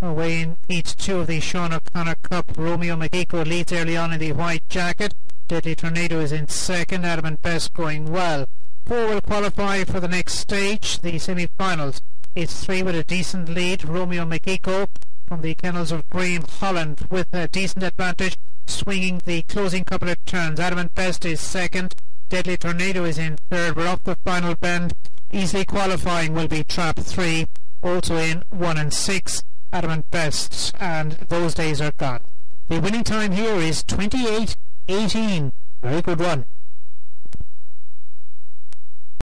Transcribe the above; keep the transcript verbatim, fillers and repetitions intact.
Away in Heat two of the Sean O'Connor Cup, Romeo Magico leads early on in the white jacket. Deadly Tornado is in second, Adam and Best going well. Four will qualify for the next stage, the semi-finals. It's three with a decent lead. Romeo Magico from the kennels of Graham Holland with a decent advantage, swinging the closing couple of turns. Adam and Best is second. Deadly Tornado is in third. We're off the final bend. Easily qualifying will be Trap three, also in one and six. Adam and Best, and those days are gone. The winning time here is twenty-eight eighteen. Very good run.